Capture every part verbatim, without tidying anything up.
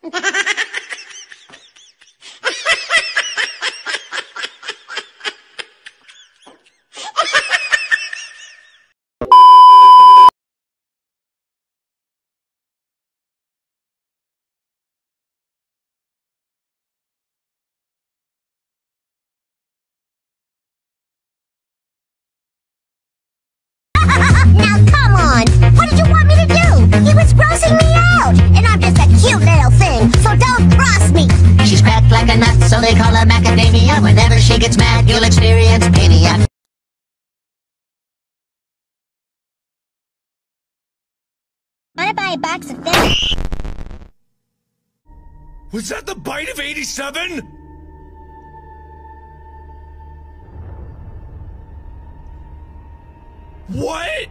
Now come on! What did you want me to do? He was grossing me out! And I'm just a cute little thing, so don't cross me! She's cracked like a nut, so they call her macadamia. Whenever she gets mad, you'll experience mania. Wanna buy a box of fish? Was that the bite of eighty-seven? What?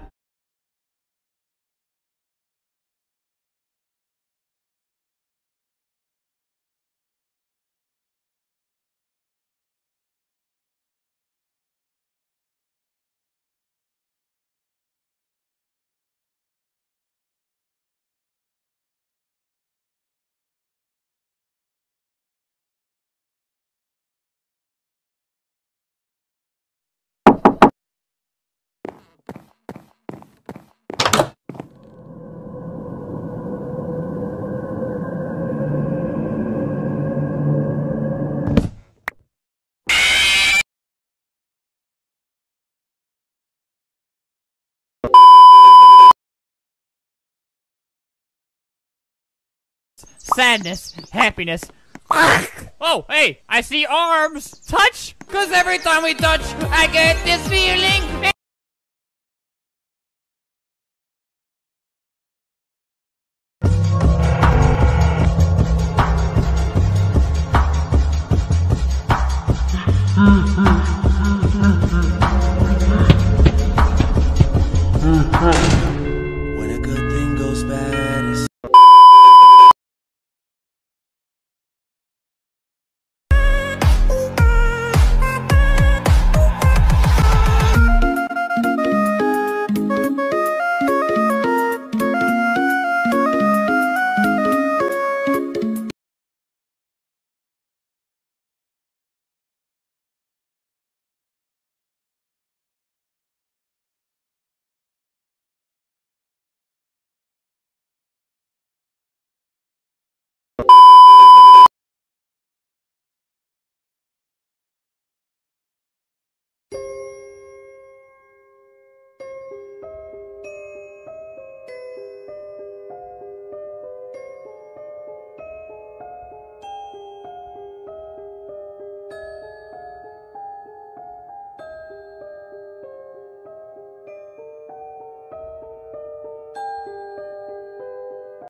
Sadness, happiness. Oh, hey, I see arms. Touch, cause every time we touch, I get this feeling.